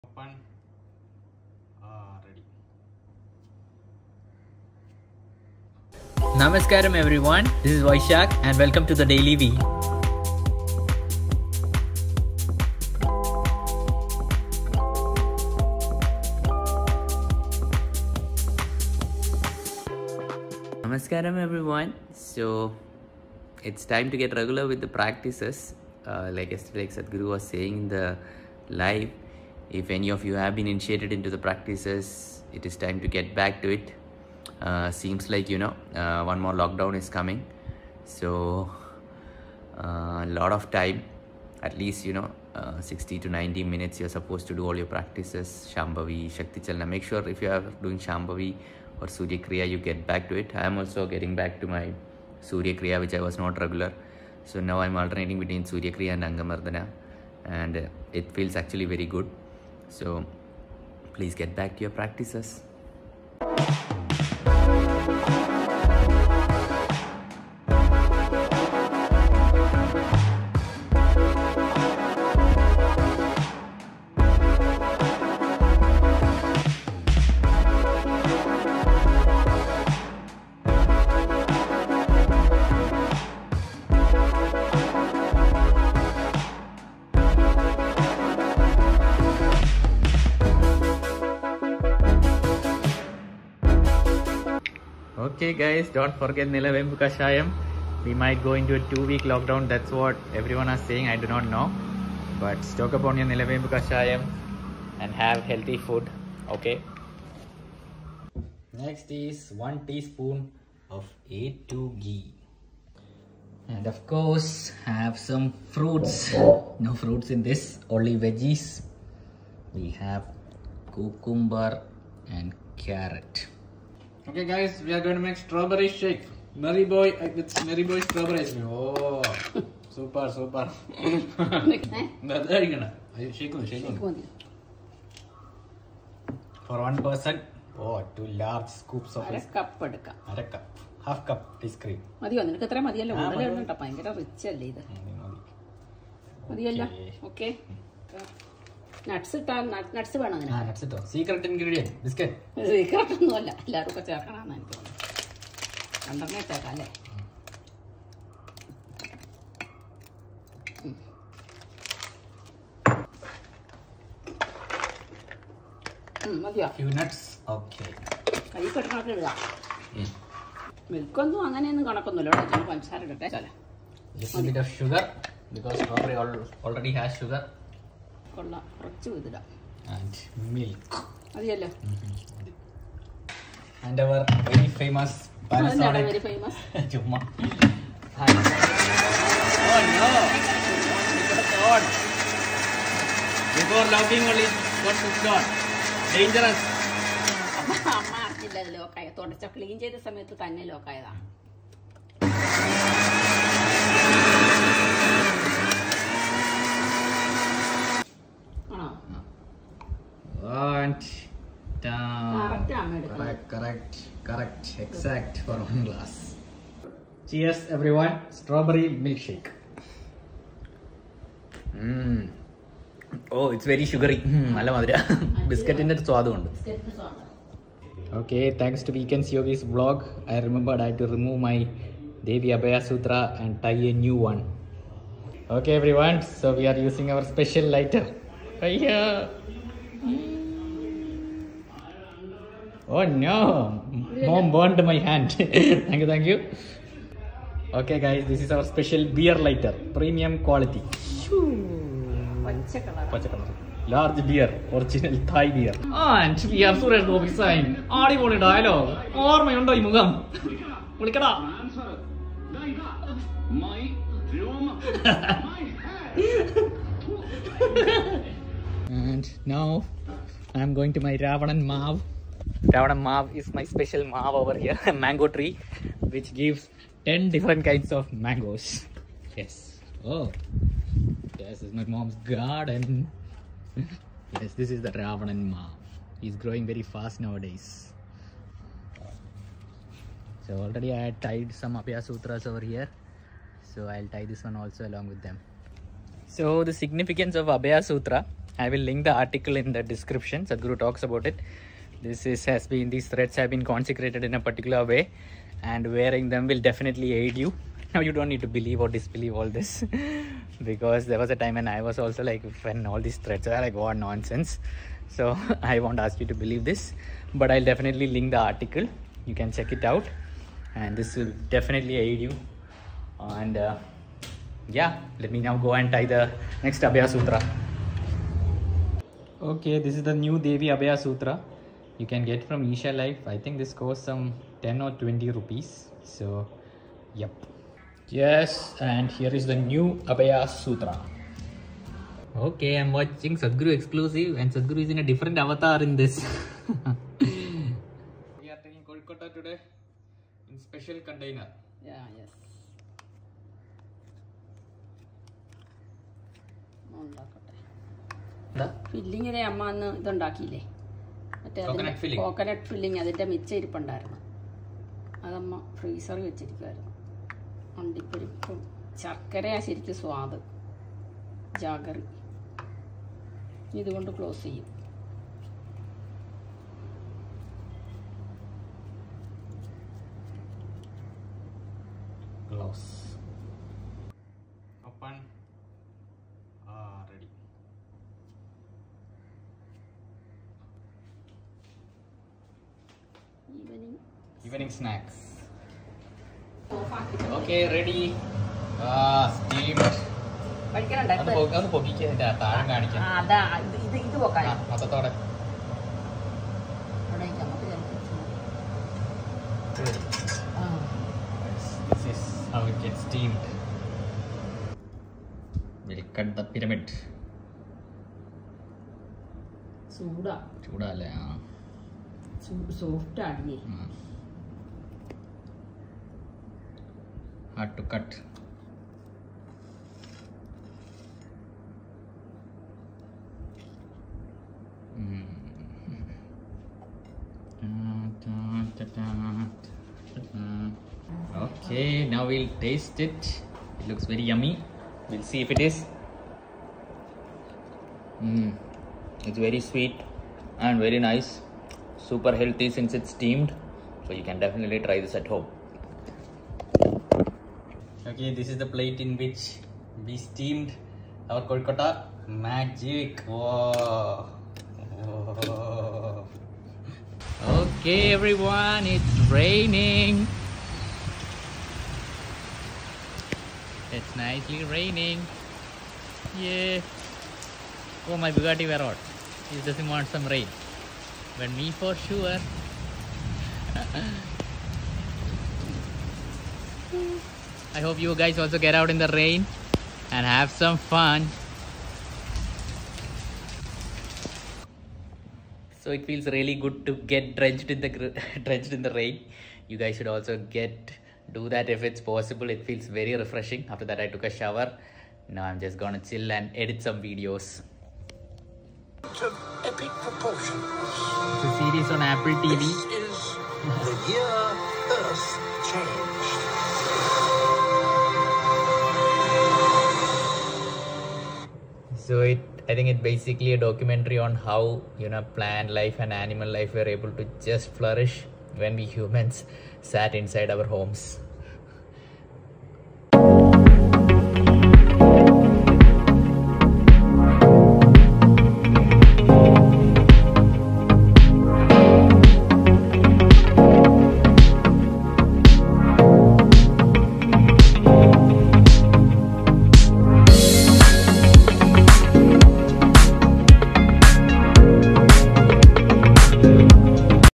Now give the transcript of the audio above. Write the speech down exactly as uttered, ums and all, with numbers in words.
Open. Ah, ready. Namaskaram everyone, this is Vaishak and welcome to the Daily V. Namaskaram everyone. So it's time to get regular with the practices. Uh, like yesterday, like Sadhguru was saying in the live, if any of you have been initiated into the practices, it is time to get back to it. Uh, seems like, you know, uh, one more lockdown is coming. So a uh, lot of time, at least, you know, uh, sixty to ninety minutes, you're supposed to do all your practices, Shambhavi, Shakti Chalana. Make sure if you are doing Shambhavi or Surya Kriya, you get back to it. I am also getting back to my Surya Kriya, which I was not regular. So now I'm alternating between Surya Kriya and Angamardana, and uh, it feels actually very good. So please get back to your practices. Okay guys, don't forget Nilavembu Kashayam. We might go into a two week lockdown. That's what everyone is saying. I do not know. But stock up on your Nilavembu Kashayam and have healthy food. Okay. Next is one teaspoon of A two ghee. And of course, have some fruits. No fruits in this, only veggies. We have cucumber and carrot. Okay guys, we are going to make strawberry shake. Mary boy uh, with Mary boy strawberry ice cream. Oh, super, super. Shake on, shake on. For one person, oh, two large scoops of ice cream. cup edukka. One cup. Half cup ice cream. മതിയോ നിനക്ക് ഇത്രയും മതിയല്ലോ കൂടുതൽ കേട്ടോ ഭയങ്കര rich അല്ലേ ഇത് മതിയല്ലോ ഓക്കെ നട്ട്സ് ഇട്ടാൽ നട്ട്സ് വേണം അങ്ങനെ നട്ട്സ് ഇട്ടോ സീക്രട്ട് ഇൻഗ്രീഡിയന്റ് ബിസ്ക്കറ്റ് സീക്രട്ട് ഒന്നും അല്ല എല്ലാവരും ഒക്കെ ചേർക്കണമെന്ന് എനിക്ക് തോന്നുന്നു രണ്ടെണ്ണേ ചേർക്കാം അല്ലേ മതിയോ ഫ്യൂ നട്ട്സ് ഓക്കെ കൈ കെട്ടണൊക്കെ ഇടുക മിൽക്കൊന്നും അങ്ങനെയൊന്നും കണക്കൊന്നുമില്ല ഇവിടെ ചില പഞ്ചസാര ഇടട്ടെ ചില little bit of sugar because strawberry already has sugar കൊള്ളാം കുറച്ച് ഇതിടാം and milk മതിയല്ലോ and our very famous Panasonic very famous chumma oh no on before logging only got switched on dangerous അമ്മ അറിഞ്ഞില്ല അത് ലോക്കായ തുടച്ച ക്ലീൻ ചെയ്ത സമയത്ത് തന്നെ ലോക്കായതാ and down correct correct correct exact for one glass. Cheers everyone, strawberry milkshake. mm. Oh, it's very sugary. Nalla madira biscuit inde swadu undu. Okay, thanks to Weekends Yogi's vlog, I remembered I had to remove my Devi Abhaya Sutra and tie a new one. Okay everyone, so we are using our special lighter. Hiya. Oh no, mom burned my hand. Thank you, thank you. Okay guys, this is our special beer lighter, premium quality. Large beer, original Thai beer. And we have Suresh Gopi sign. Audible dialogue. Or my undo mugam. Mulikada. And now I am going to my Ravanan Mav. Ravanan Mav is my special Mav over here, a mango tree, which gives ten different kinds of mangoes. Yes. Oh, yes, this is my mom's garden. Yes, this is the Ravanan Mav. He's growing very fast nowadays. So already I had tied some Abhaya Sutras over here. So I'll tie this one also along with them. So the significance of Abhaya Sutra I will link the article in the description. Sadhguru talks about it. This is has been these threads have been consecrated in a particular way, and wearing them will definitely aid you. Now you don't need to believe or disbelieve all this because there was a time when I was also like, when all these threads are like, what nonsense. So I won't ask you to believe this, but I'll definitely link the article. You can check it out, and this will definitely aid you. And uh, yeah, let me now go and tie the next Abhaya Sutra. Okay, this is the new Devi Abhaya Sutra. You can get from Isha Life. I think this costs some ten or twenty rupees. So, yep. Yes, and here is the new Abhaya Sutra. Okay, I'm watching Sadhguru exclusive, and Sadhguru is in a different avatar in this. We are taking Kolkata today in special container. Yeah, yes. ഫില്ലിങ്ങിനെ അമ്മ അന്ന് ഇതുണ്ടാക്കിയില്ലേ മറ്റേ coconut filling അതിൻ്റെ മിച്ചം ഇരിപ്പുണ്ടായിരുന്നു അതമ്മ ഫ്രീസറിൽ വെച്ചിരിക്കുമായിരുന്നു അണ്ടിപ്പരിപ്പും ശർക്കരയാ ശരിക്കും സ്വാദ് jaggery ഇതുകൊണ്ട് ക്ലോസ് ചെയ്യും Close. Open. Ah, ready. Evening. Evening snacks. Okay, ready. Ah, steamed. അത് അത് പൊക്കിക്കാൻ താഴെ കാണിക്കാം മൊത്തത്തോടെ This is how it gets steamed. We'll cut the pyramid. ചൂടാ ചൂടല്ലേ ആ സോഫ്റ്റ് ആടിയേ hard to cut. Mm. Okay, now we'll taste it. It looks very yummy. We'll see if it is. Mm. It's very sweet and very nice. Super healthy since it's steamed. So you can definitely try this at home. Okay, this is the plate in which we steamed our Kolkata magic. Whoa. Whoa. Okay, everyone, it's raining. It's nicely raining. Yeah. Oh, my Bugatti Veyron. He doesn't want some rain. But me for sure. I hope you guys also get out in the rain and have some fun. So it feels really good to get drenched in the drenched in the rain. You guys should also get do that if it's possible. It feels very refreshing. After that I took a shower. Now I'm just gonna chill and edit some videos. Of epic proportions. It's a series on Apple T V. This is the year Earth changed. So it, I think it's basically a documentary on how, you know, plant life and animal life were able to just flourish when we humans sat inside our homes.